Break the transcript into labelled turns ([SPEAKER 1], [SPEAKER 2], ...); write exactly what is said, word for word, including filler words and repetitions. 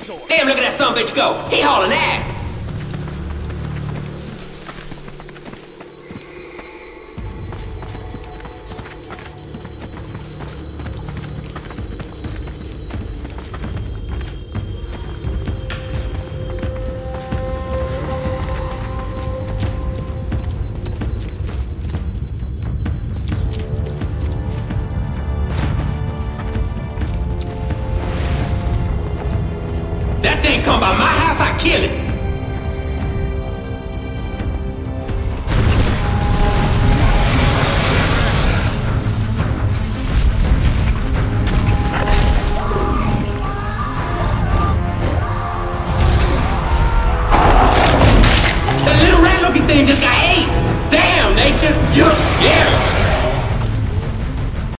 [SPEAKER 1] Damn, look at that son bitch go. He hauling ass. That thing come by my house, I kill it.